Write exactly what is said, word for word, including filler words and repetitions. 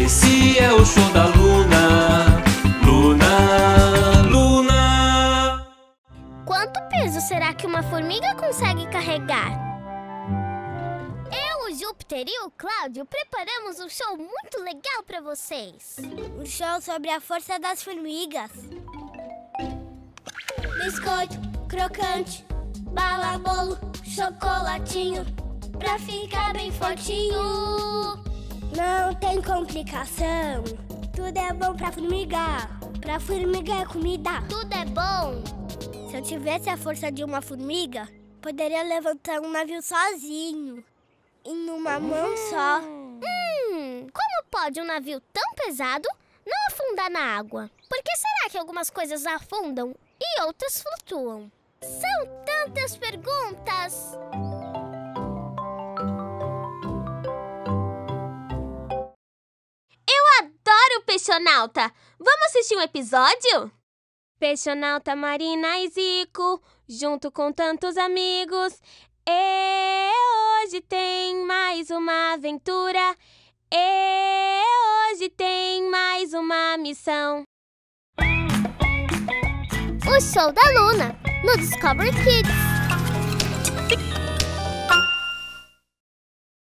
Esse é o show da Luna. Luna, Luna. Quanto peso será que uma formiga consegue carregar? Eu, o Júpiter e o Cláudio preparamos um show muito legal para vocês. Um show sobre a força das formigas. Biscoito, crocante, bala, bolo, chocolatinho, pra ficar bem fortinho. Não tem complicação, tudo é bom pra formiga. Pra formiga é comida. Tudo é bom. Se eu tivesse a força de uma formiga, poderia levantar um navio sozinho, em uma mão só. Hum, como pode um navio tão pesado não afundar na água? Por que será que algumas coisas afundam e outras flutuam? São tantas perguntas! Eu adoro o Peixonauta! Vamos assistir um episódio? Peixonauta, Marina e Zico, junto com tantos amigos. E hoje tem mais uma aventura. E hoje tem mais uma missão. O Show da Luna, no Discovery Kids.